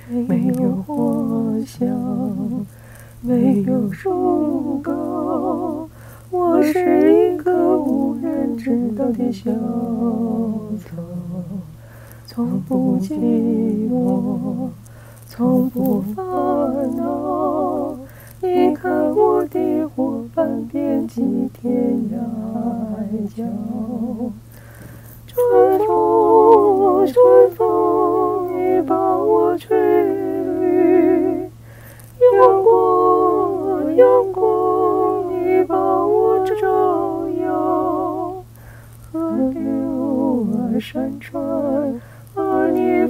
没有火香，没有树高，我是一棵无人知道的小草，从不寂寞，从不烦恼。你看我的伙伴遍及天涯海角。春风，春风，你把我吹绿；阳光，阳光，你把我照耀。河流啊，山川啊，你